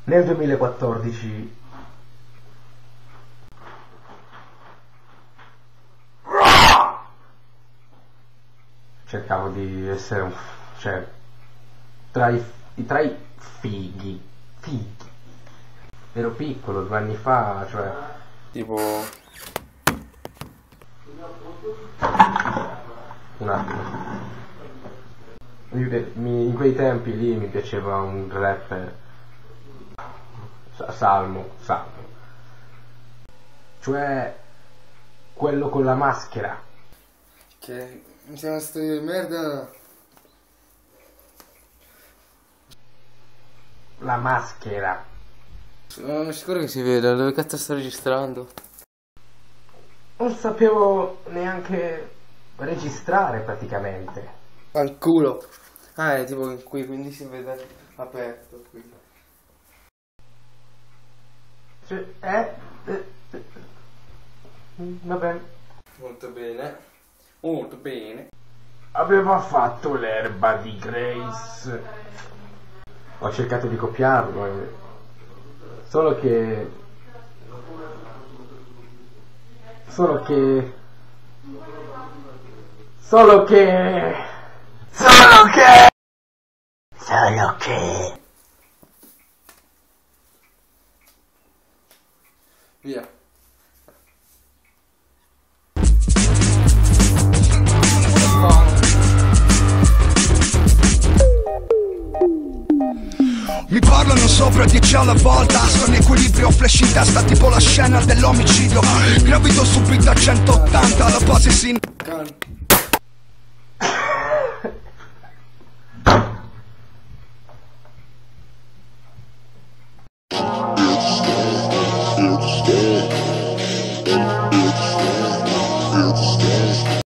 Nel 2014 cercavo di essere un... cioè tra i fighi. Ero piccolo 2 anni fa, cioè Tipo... un attimo. In quei tempi lì mi piaceva un rapper Salmo, cioè quello con la maschera. Che... mi sembra sto di merda. La maschera. Sono sicuro che si vede, dove cazzo sto registrando? Non sapevo neanche registrare praticamente. Al culo. Ah, è tipo qui, quindi si vede aperto qui. Cioè, vabbè. Molto bene. Molto bene. Aveva fatto l'erba di Grace. Ho cercato di copiarlo, solo che Via. Mi parlano sopra 10 alla volta, sto in equilibrio, flash in testa tipo la scena dell'omicidio. Gravito subito a 180, la base si... It's